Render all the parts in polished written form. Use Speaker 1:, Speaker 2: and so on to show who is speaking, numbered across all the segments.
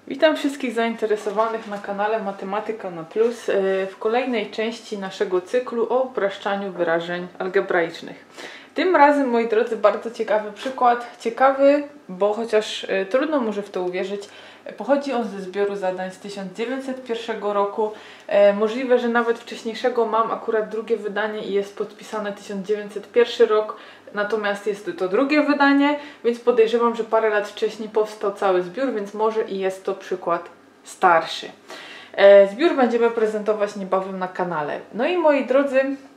Speaker 1: Witam wszystkich zainteresowanych na kanale Matematyka na Plus w kolejnej części naszego cyklu o upraszczaniu wyrażeń algebraicznych. Tym razem, moi drodzy, bardzo ciekawy przykład. Ciekawy, bo chociaż trudno może w to uwierzyć, pochodzi on ze zbioru zadań z 1901 roku. Możliwe, że nawet wcześniejszego mam akurat drugie wydanie i jest podpisane 1901 rok. Natomiast jest to drugie wydanie, więc podejrzewam, że parę lat wcześniej powstał cały zbiór, więc może i jest to przykład starszy. Zbiór będziemy prezentować niebawem na kanale. No i moi drodzy,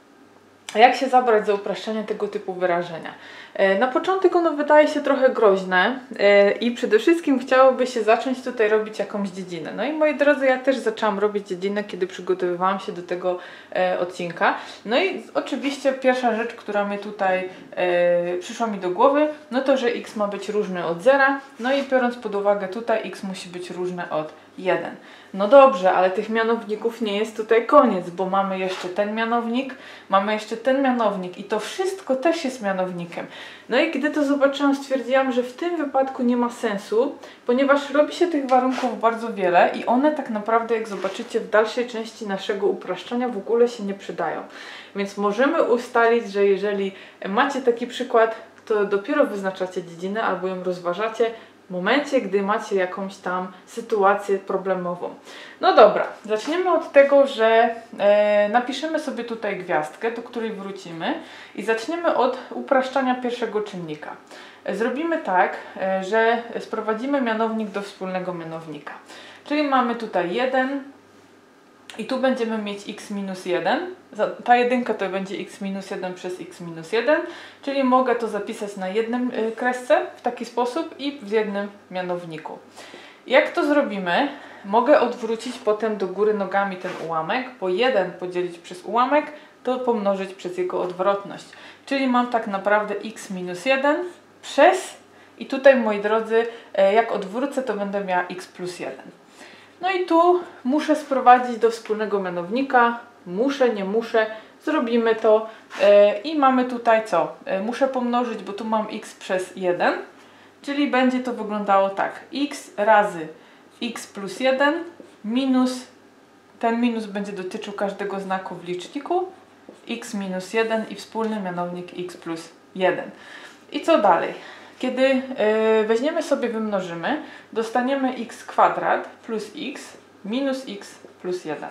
Speaker 1: jak się zabrać za upraszczanie tego typu wyrażenia? Na początek ono wydaje się trochę groźne i przede wszystkim chciałoby się zacząć tutaj robić jakąś dziedzinę. No i moi drodzy, ja też zaczęłam robić dziedzinę, kiedy przygotowywałam się do tego odcinka. No i oczywiście pierwsza rzecz, która mi tutaj przyszła mi do głowy, no to, że x ma być różny od 0. No i biorąc pod uwagę tutaj, x musi być różne od 1. No dobrze, ale tych mianowników nie jest tutaj koniec, bo mamy jeszcze ten mianownik, mamy jeszcze ten mianownik i to wszystko też jest mianownikiem. No i gdy to zobaczyłam, stwierdziłam, że w tym wypadku nie ma sensu, ponieważ robi się tych warunków bardzo wiele i one tak naprawdę, jak zobaczycie w dalszej części naszego upraszczania, w ogóle się nie przydają. Więc możemy ustalić, że jeżeli macie taki przykład, to dopiero wyznaczacie dziedzinę albo ją rozważacie w momencie, gdy macie jakąś tam sytuację problemową. No dobra, zaczniemy od tego, że napiszemy sobie tutaj gwiazdkę, do której wrócimy i zaczniemy od upraszczania pierwszego czynnika. Zrobimy tak, że sprowadzimy mianownik do wspólnego mianownika. Czyli mamy tutaj 1 i tu będziemy mieć x minus 1. Ta jedynka to będzie x minus 1 przez x minus 1, czyli mogę to zapisać na jednym kresce w taki sposób i w jednym mianowniku. Jak to zrobimy? Mogę odwrócić potem do góry nogami ten ułamek, bo 1 podzielić przez ułamek to pomnożyć przez jego odwrotność. Czyli mam tak naprawdę x minus 1 przez i tutaj, moi drodzy, jak odwrócę, to będę miała x plus 1. No i tu muszę sprowadzić do wspólnego mianownika, muszę, nie muszę, zrobimy to i mamy tutaj co? Muszę pomnożyć, bo tu mam x przez 1, czyli będzie to wyglądało tak, x razy x plus 1 minus, ten minus będzie dotyczył każdego znaku w liczniku, x minus 1 i wspólny mianownik x plus 1. I co dalej? Kiedy weźmiemy sobie, wymnożymy, dostaniemy x kwadrat plus x minus x plus 1.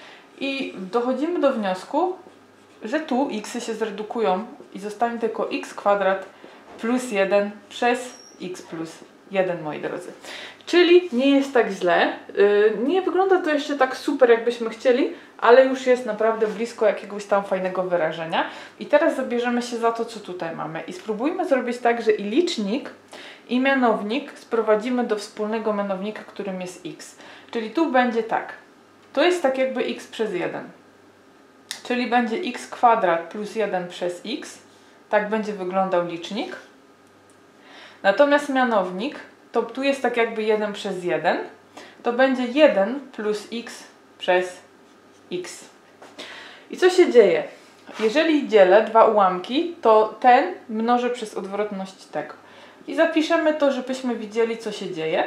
Speaker 1: I dochodzimy do wniosku, że tu xy się zredukują i zostanie tylko x kwadrat plus 1 przez x plus 1, moi drodzy. Czyli nie jest tak źle. Nie wygląda to jeszcze tak super, jakbyśmy chcieli, ale już jest naprawdę blisko jakiegoś tam fajnego wyrażenia. I teraz zabierzemy się za to, co tutaj mamy. I spróbujmy zrobić tak, że i licznik, i mianownik sprowadzimy do wspólnego mianownika, którym jest x. Czyli tu będzie tak. To jest tak jakby x przez 1. Czyli będzie x kwadrat plus 1 przez x. Tak będzie wyglądał licznik. Natomiast mianownik, to tu jest tak jakby 1 przez 1. To będzie 1 plus x przez x. I co się dzieje? Jeżeli dzielę dwa ułamki, to ten mnożę przez odwrotność tego. I zapiszemy to, żebyśmy widzieli, co się dzieje.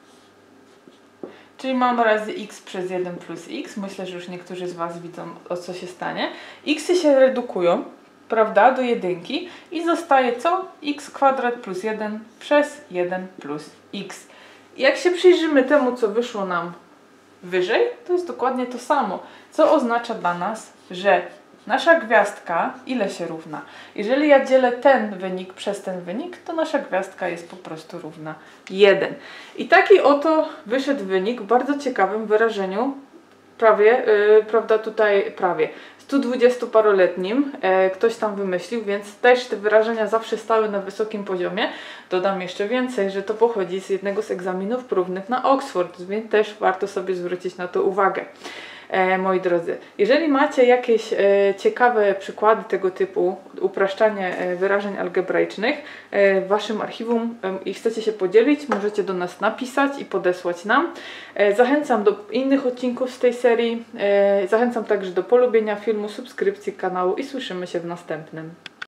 Speaker 1: Czyli mam razy x przez 1 plus x. Myślę, że już niektórzy z Was widzą, o co się stanie. Xy się redukują, prawda, do jedynki i zostaje co? X kwadrat plus 1 przez 1 plus x. I jak się przyjrzymy temu, co wyszło nam wyżej, to jest dokładnie to samo, co oznacza dla nas, że nasza gwiazdka ile się równa? Jeżeli ja dzielę ten wynik przez ten wynik, to nasza gwiazdka jest po prostu równa 1. I taki oto wyszedł wynik w bardzo ciekawym wyrażeniu, prawda, tutaj prawie 120-paroletnim ktoś tam wymyślił, więc też te wyrażenia zawsze stały na wysokim poziomie. Dodam jeszcze więcej, że to pochodzi z jednego z egzaminów próbnych na Oxford, więc też warto sobie zwrócić na to uwagę. Moi drodzy, jeżeli macie jakieś ciekawe przykłady tego typu, upraszczanie wyrażeń algebraicznych w Waszym archiwum i chcecie się podzielić, możecie do nas napisać i podesłać nam. Zachęcam do innych odcinków z tej serii, zachęcam także do polubienia filmu, subskrypcji kanału i słyszymy się w następnym.